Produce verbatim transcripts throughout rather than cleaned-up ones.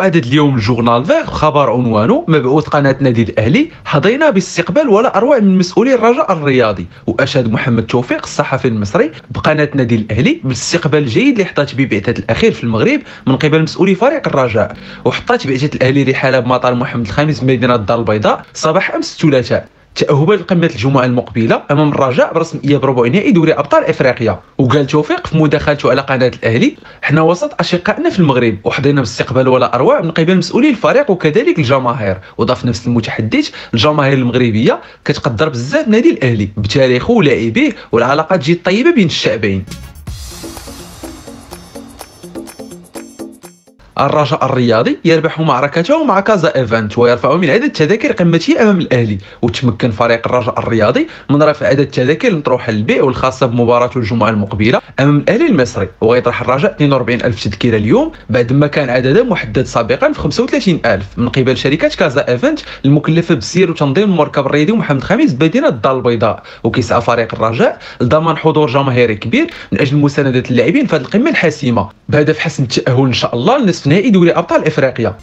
عدد اليوم الجورنال فيغ خبر عنوانه مبعوث قناة نادي الأهلي حظينا باستقبال ولا أروع من مسؤولي الرجاء الرياضي. وأشاد محمد توفيق الصحفي المصري بقناة نادي الأهلي بالاستقبال الجيد اللي حطت به بعثة الأخير في المغرب من قبل مسؤولي فريق الرجاء. وحطت بعثة الأهلي رحالة بمطار محمد الخامس بمدينة الدار البيضاء صباح أمس الثلاثاء تأهبا لقمة الجمعة المقبلة أمام الرجاء برسم إياب ربع نهائي دوري أبطال إفريقيا. وقال توفيق في مداخلته على قناة الأهلي: حنا وسط أشقائنا في المغرب وحظينا باستقبال ولا أروع من قبل مسؤولي الفريق وكذلك الجماهير. وضاف نفس المتحدث: الجماهير المغربية كتقدر بزاف نادي الأهلي بتاريخه ولاعبيه والعلاقات جد طيبة بين الشعبين. الرجاء الرياضي يربح معركته مع كازا ايفنت ويرفع من عدد تذاكر قمته امام الاهلي. وتمكن فريق الرجاء الرياضي من رفع عدد التذاكر المطروحه للبيع والخاصه بمباراه الجمعه المقبله امام الاهلي المصري. ويطرح الرجاء اثنين وأربعين ألف تذكره اليوم بعد ما كان عددها محدد سابقا في خمسة وثلاثين ألف من قبل شركه كازا ايفنت المكلفه بالسير وتنظيم المركب الرياضي محمد الخامس بمدينه الدار البيضاء. وكيسعى فريق الرجاء لضمان حضور جماهيري كبير من اجل مسانده اللاعبين في هذه القمه الحاسمه بهدف حسم التاهل ان شاء الله لنصف نهائي دوري أبطال إفريقيا.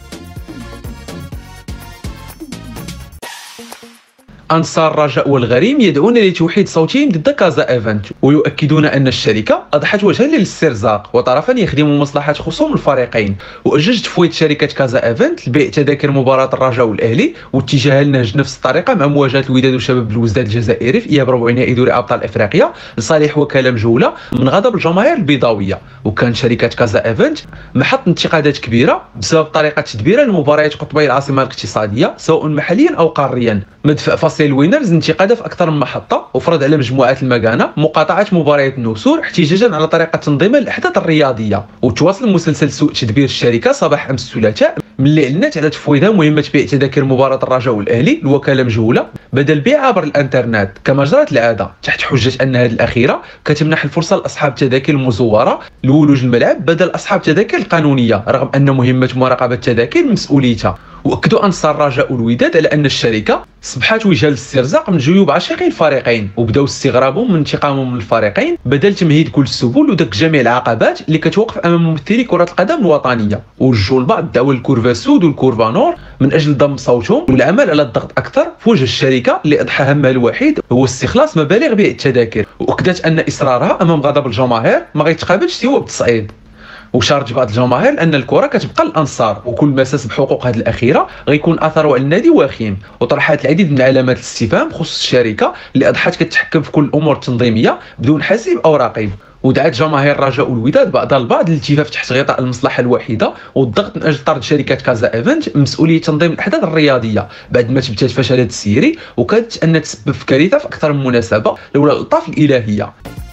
أنصار الرجاء والغريم يدعون لتوحيد صوتهم ضد كازا ايفنت ويؤكدون أن الشركة أضحت وجها للاسترزاق وطرفا يخدم مصلحة خصوم الفريقين. وأجج تفويض شركة كازا ايفنت لبيع تذاكر مباراة الرجاء والأهلي واتجاهها لنهج نفس الطريقة مع مواجهة الوداد وشباب الوزداد الجزائري في إياب ربع نهائي دوري أبطال إفريقيا لصالح وكالة مجهولة من غضب الجماهير البيضاوية. وكان شركة كازا ايفنت محط انتقادات كبيرة بسبب طريقة تدبيرها لمباريات قطبي العاصمة الاقتصادية سواء محليا أو قاريا. مدفع فصل الوينرز انتقاده في اكثر من محطه وفرض على مجموعات المكانه مقاطعه مباريات النسور احتجاجا على طريقه تنظيمها للاحداث الرياضيه. وتواصل مسلسل سوء تدبير الشركه صباح امس الثلاثاء ملي اعلنت على تفويضها مهمه بيع تذاكر مباراه الرجاء والاهلي لوكاله مجهوله بدل البيع عبر الانترنت كما جرت العاده تحت حجه ان هذه الاخيره كتمنح الفرصه لاصحاب التذاكر المزوره لولوج الملعب بدل اصحاب التذاكر القانونيه رغم ان مهمه مراقبه التذاكر مسؤوليتها. واكدوا انصار الرجاء والوداد على ان الشركه صبحت وجهه للاسترزاق من جيوب عشاقي الفريقين وبداو استغرابهم من انتقامهم من الفريقين بدل تمهيد كل السبل ودك جميع العقبات اللي كتوقف امام ممثلي كره القدم الوطنيه. ووجهوا البعض الدعوه للكورفا سود والكورفا نور من اجل ضم صوتهم والعمل على الضغط اكثر في وجه الشركه اللي اضحى همها الوحيد هو استخلاص مبالغ بيع التذاكر. واكدت ان اصرارها امام غضب الجماهير ما غيتقابلش سوى بالتصعيد. وشارج بعض الجماهير ان الكره كتبقى للانصار وكل مساس بحقوق هذه الاخيره غيكون اثره على النادي واخيم. وطرحت العديد من علامات الاستفهام بخصوص الشركه اللي اضحت كتحكم في كل الامور التنظيميه بدون حاسب او رقيب. ودعت جماهير الرجاء والوداد بعضها البعض للالتفاف تحت غطاء المصلحه الوحيده والضغط من اجل طرد شركه كازا ايفنت مسؤوليه تنظيم الاحداث الرياضيه بعد ما تبتات فشلها السيري وكانت ان تسبب في كارثه في اكثر من مناسبه لولا الالطاف الالهيه.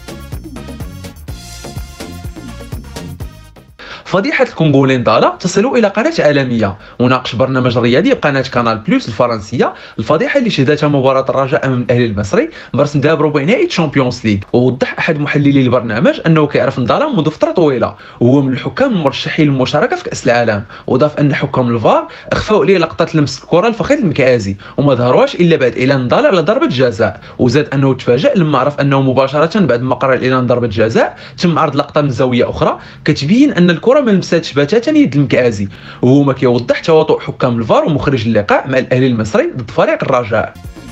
فضيحة الكونغولين دالا تصل إلى قناة عالمية. وناقش برنامج رياضي بقناة كانال بلوس الفرنسية الفضيحة اللي شهدتها مباراة الرجاء أمام الأهلي المصري برسم ذهاب ربع نهائي تشامبيونز ليغ. ووضح أحد محللي البرنامج أنه كيعرف ندالا منذ فترة طويلة وهو من الحكام المرشحين للمشاركة في كأس العالم. وضاف أن حكام الفار أخفوا عليه لقطة لمس الكرة الفخذ المكازي وما ظهروش إلا بعد إعلان ندالا على ضربة جزاء. وزاد أنه تفاجأ لما عرف أنه مباشرة بعد ما قرر الإعلان ضربة جزاء تم عرض لقطة من زاوية أخرى كتبين أن الكرة ما لمساتش بتاتا يد المكازي. وهو ما كيوضح تواطؤ حكام الفار ومخرج اللقاء مع الاهلي المصري ضد فريق الرجاء.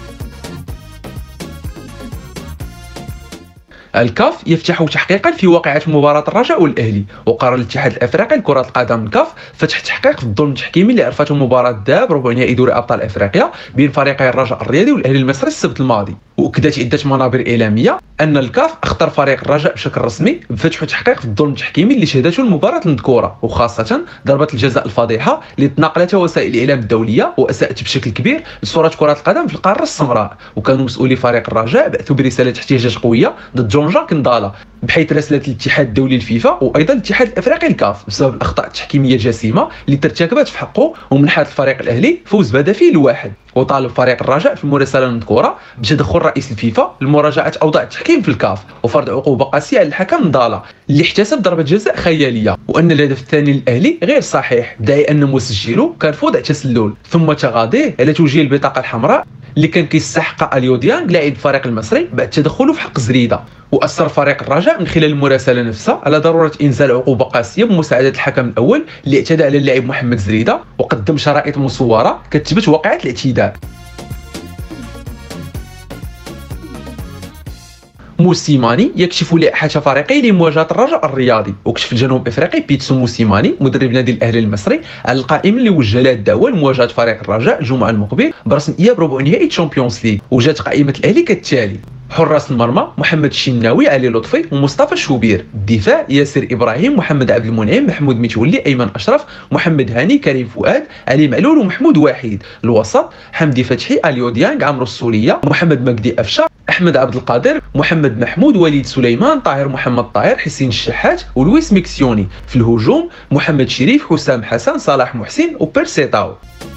الكاف يفتح تحقيقا في واقعة مباراة الرجاء والأهلي. وقرر الاتحاد الافريقي لكرة القدم الكاف فتح تحقيق في الظلم التحكيمي اللي عرفته مباراة الذهاب ربع نهائي دوري ابطال افريقيا بين فريقي الرجاء الرياضي والاهلي المصري السبت الماضي. واكدت عدة منابر اعلامية ان الكاف اخطر فريق الرجاء بشكل رسمي بفتح تحقيق في الظلم التحكيمي اللي شهدته المباراة المذكورة وخاصة ضربة الجزاء الفضيحة اللي تناقلتها وسائل الاعلام الدولية واساءت بشكل كبير لصورة كرة القدم في القارة السمراء. وكانوا مسؤولي فريق الرجاء بعثوا برسالة احتجاج قوية ضد جون جاك ندالا بحيث راسلت الاتحاد الدولي للفيفا وايضا الاتحاد الافريقي الكاف بسبب الاخطاء التحكيميه الجسيمه اللي ترتكبت في حقه ومنحت الفريق الاهلي فوز بهدفين لواحد. وطالب فريق الرجاء في المراسله المذكوره بتدخل رئيس الفيفا لمراجعه اوضاع التحكيم في الكاف وفرض عقوبه قاسيه على الحكم ندالا اللي احتسب ضربه جزاء خياليه. وان الهدف الثاني للاهلي غير صحيح داعي ان مسجله كان في وضع تسلل ثم تغاضيه على توجيه البطاقه الحمراء اللي كان كيستحق اليو ديانغ لاعب الفريق المصري بعد تدخله في حق زريده. واثر فريق الرجاء من خلال المراسله نفسها على ضروره انزال عقوبه قاسيه بمساعده الحكم الاول اللي اعتدى على اللاعب محمد زريده، وقدم شرائط مصوره كتثبت واقعه الاعتداء. موسيماني يكشف لائحة فريقه لمواجهة الرجاء الرياضي. وكشف الجنوب افريقي بيتسو موسيماني مدرب نادي الاهلي المصري على القائمة اللي وجه لها الدعوة لمواجهة فريق الرجاء الجمعة المقبل برسم اياب ربع نهائي تشامبيونز ليغ. وجات قائمة الاهلي كالتالي: حراس المرمى محمد الشناوي، علي لطفي ومصطفى شوبير. الدفاع ياسر ابراهيم، محمد عبد المنعم، محمود متولي، ايمن اشرف، محمد هاني، كريم فؤاد، علي معلول ومحمود وحيد. الوسط حمدي فتحي، اليو ديانغ، عمرو السوليه، محمد مجدي افشا، احمد عبد القادر، محمد محمود، وليد سليمان، طاهر محمد طاهر، حسين الشحات ولويس ميكسيوني. في الهجوم محمد شريف، حسام حسن، صلاح محسن وبيرسيتاو.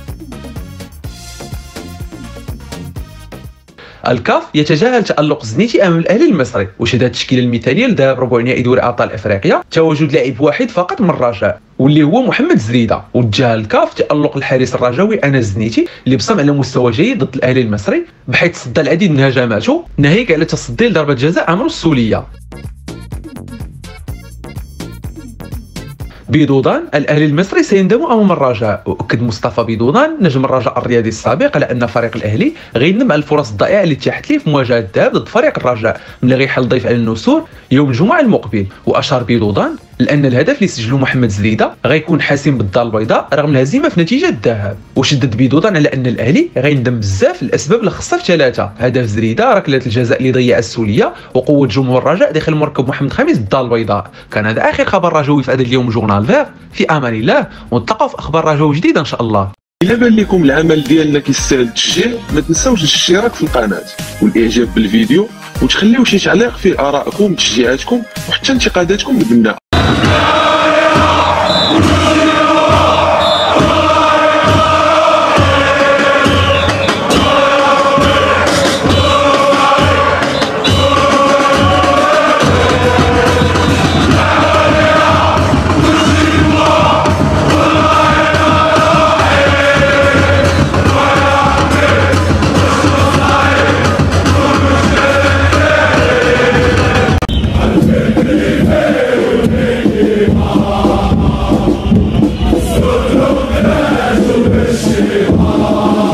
الكاف يتجاهل تألق زنيتي امام الاهلي المصري وشهد التشكيله المثاليه لذهاب ربع نهائي دوري ابطال افريقيا تواجد لاعب واحد فقط من الرجاء واللي هو محمد زريده. وتجاهل الكاف تألق الحارس الرجاوي انس زنيتي اللي بصم على مستوى جيد ضد الاهلي المصري بحيث صد العديد من هجماته ناهيك على تصدي لضربه جزاء عمرو السوليه. بيدودان الاهلي المصري سيندم امام الرجاء. واكد مصطفى بيدودان نجم الرجاء الرياضي السابق على ان فريق الاهلي غيندم على الفرص الضائعه اللي تاحت ليه في مواجهه الذهاب ضد فريق الرجاء ملي غيحل ضيف على النسور يوم الجمعه المقبل. واشار بيدودان لان الهدف اللي سجلو محمد زريده غيكون حاسم بالدار البيضاء رغم الهزيمه في نتيجه الذهاب. وشدد بيدودان على ان الاهلي غيندم بزاف الاسباب اللي خصها في ثلاثه: هدف زريده، ركله الجزاء اللي ضيع السوليه، وقوه جمهور الرجاء داخل مركب محمد خميس بالدار البيضاء. كان هذا اخر خبر رجوي في هذا اليوم جورنال فير. في امان الله ونتلاقاو في اخبار رجوي جديده ان شاء الله. إلا بان لكم العمل ديالنا كيستاهل التشجيع ما تنساوش الاشتراك في القناه والاعجاب بالفيديو وتخليو شي تعليق فيه ارائكم وتشجيعاتكم وحتى انتقاداتكم البناء. Oh